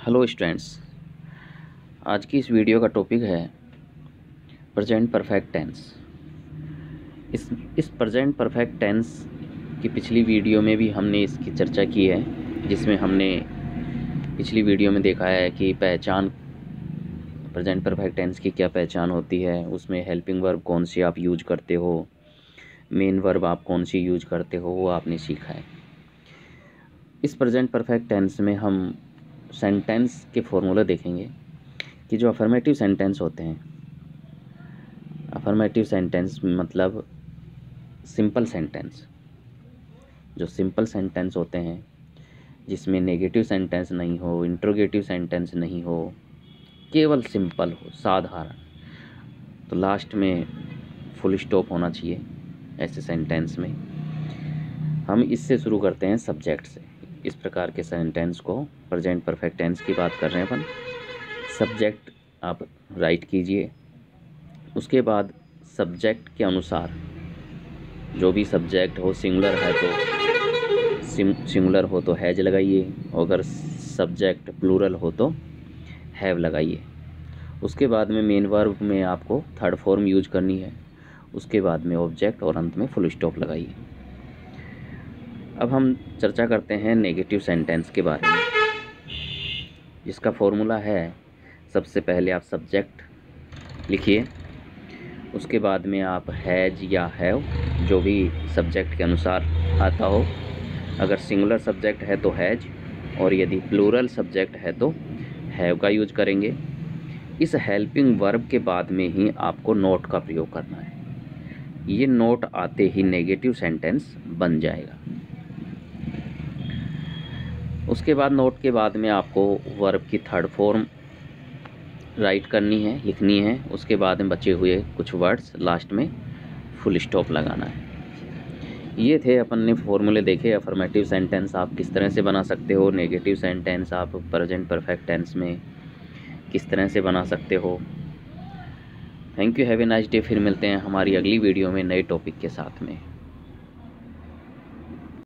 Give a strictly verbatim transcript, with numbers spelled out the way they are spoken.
Hello students, आज की इस वीडियो का टॉपिक है प्रेजेंट परफेक्ट टेंस। इस इस प्रेजेंट परफेक्ट टेंस की पिछली वीडियो में भी हमने इसकी चर्चा की है, जिसमें हमने पिछली वीडियो में देखा है कि पहचान प्रेजेंट परफेक्ट टेंस की क्या पहचान होती है, उसमें हेल्पिंग वर्ब कौन सी आप यूज करते हो, मेन वर्ब आप कौन सी यूज करते हो, वो आपने सीखा है। इस प्रेजेंट परफेक्ट टेंस में हम सेंटेंस के फॉर्मूला देखेंगे कि जो अफर्मेटिव सेंटेंस होते हैं, अफर्मेटिव सेंटेंस मतलब सिंपल सेंटेंस, जो सिंपल सेंटेंस होते हैं जिसमें नेगेटिव सेंटेंस नहीं हो, इंट्रोगेटिव सेंटेंस नहीं हो, केवल सिंपल हो, साधारण, तो लास्ट में फुल स्टॉप होना चाहिए। ऐसे सेंटेंस में हम इससे शुरू करते हैं सब्जेक्ट से। इस प्रकार के सेंटेंस को प्रेजेंट परफेक्ट टेंस की बात कर रहे हैं अपन। सब्जेक्ट आप राइट कीजिए, उसके बाद सब्जेक्ट के अनुसार जो भी सब्जेक्ट हो, सिंगुलर है तो सिंगुलर हो तो हैज लगाइए, अगर सब्जेक्ट प्लूरल हो तो हैव लगाइए। उसके बाद में मेन वर्ब में आपको थर्ड फॉर्म यूज करनी है, उसके बाद में ऑब्जेक्ट और अंत में फुल स्टॉप लगाइए। अब हम चर्चा करते हैं नेगेटिव सेंटेंस के बारे में, जिसका फॉर्मूला है, सबसे पहले आप सब्जेक्ट लिखिए, उसके बाद में आप हैज या हैव, जो भी सब्जेक्ट के अनुसार आता हो। अगर सिंगुलर सब्जेक्ट है तो हैज, और यदि प्लूरल सब्जेक्ट है तो हैव का यूज करेंगे। इस हेल्पिंग वर्ब के बाद में ही आपको नोट का प्रयोग करना है। ये नोट आते ही नेगेटिव सेंटेंस बन जाएगा। उसके बाद नोट के बाद में आपको वर्ब की थर्ड फॉर्म राइट करनी है, लिखनी है। उसके बाद में बचे हुए कुछ वर्ड्स लास्ट में फुल स्टॉप लगाना है। ये थे अपन ने फॉर्मूले देखे। अफर्मेटिव सेंटेंस आप किस तरह से बना सकते हो, नेगेटिव सेंटेंस आप प्रेजेंट परफेक्ट टेंस में किस तरह से बना सकते हो। Thank you, have a nice day. फिर मिलते हैं हमारी अगली वीडियो में नए टॉपिक के साथ में।